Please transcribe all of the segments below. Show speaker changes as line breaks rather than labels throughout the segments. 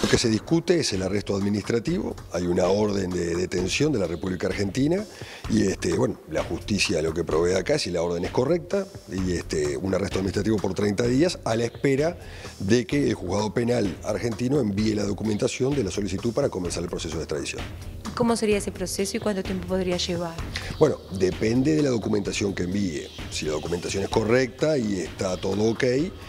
Lo que se discute es el arresto administrativo, hay una orden de detención de la República Argentina y bueno, la justicia lo que provee acá es si la orden es correcta y un arresto administrativo por 30 días a la espera de que el juzgado penal argentino envíe la documentación de la solicitud para comenzar el proceso de extradición.
¿Cómo sería ese proceso y cuánto tiempo podría llevar?
Bueno, depende de la documentación que envíe. Si la documentación es correcta y está todo ok,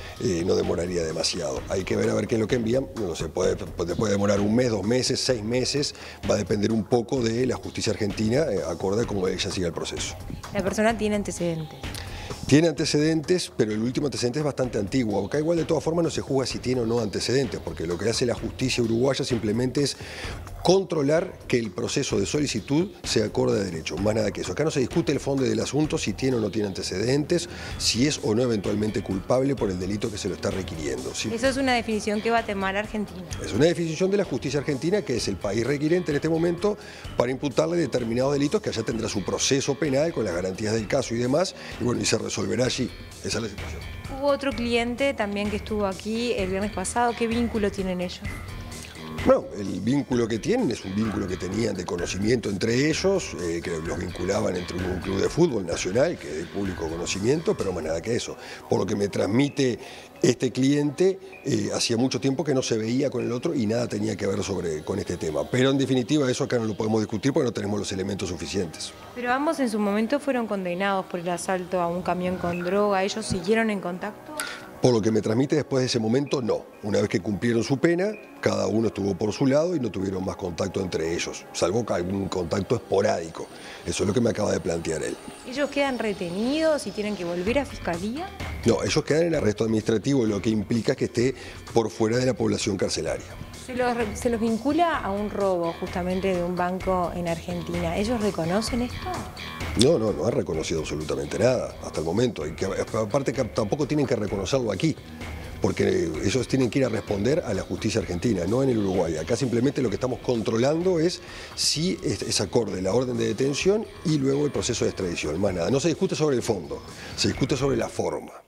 no demoraría demasiado. Hay que ver a ver qué es lo que envían. No sé, puede demorar 1 mes, 2 meses, 6 meses. Va a depender un poco de la justicia argentina, acorde a cómo ella siga el proceso.
La persona tiene antecedentes.
Tiene antecedentes, pero el último antecedente es bastante antiguo. Acá igual de todas formas no se juzga si tiene o no antecedentes, porque lo que hace la justicia uruguaya simplemente es controlar que el proceso de solicitud se acorde a derecho, más nada que eso. Acá no se discute el fondo del asunto, si tiene o no tiene antecedentes, si es o no eventualmente culpable por el delito que se lo está requiriendo. ¿Sí?
Eso es una definición que va a tomar Argentina.
Es una definición de la justicia argentina, que es el país requirente en este momento para imputarle determinados delitos, que allá tendrá su proceso penal con las garantías del caso y demás, y bueno, y se resolverá allí. Esa es la situación.
Hubo otro cliente también que estuvo aquí el viernes pasado. ¿Qué vínculo tienen ellos?
Bueno, el vínculo que tienen es un vínculo que tenían de conocimiento entre ellos, que los vinculaban entre un club de fútbol nacional, que es de público conocimiento, pero más nada que eso. Por lo que me transmite este cliente, hacía mucho tiempo que no se veía con el otro y nada tenía que ver con este tema. Pero en definitiva eso acá no lo podemos discutir porque no tenemos los elementos suficientes.
Pero ambos en su momento fueron condenados por el asalto a un camión con droga. ¿Ellos siguieron en contacto?
Por lo que me transmite después de ese momento, no. Una vez que cumplieron su pena, cada uno estuvo por su lado y no tuvieron más contacto entre ellos, salvo algún contacto esporádico. Eso es lo que me acaba de plantear él.
¿Ellos quedan retenidos y tienen que volver a fiscalía?
No, ellos quedan en arresto administrativo, lo que implica que esté por fuera de la población carcelaria.
Se los vincula a un robo justamente de un banco en Argentina. ¿Ellos reconocen esto?
No han reconocido absolutamente nada hasta el momento. Aparte que tampoco tienen que reconocerlo aquí, porque ellos tienen que ir a responder a la justicia argentina, no en el Uruguay. Acá simplemente lo que estamos controlando es si es acorde la orden de detención y luego el proceso de extradición. Más nada, no se discute sobre el fondo, se discute sobre la forma.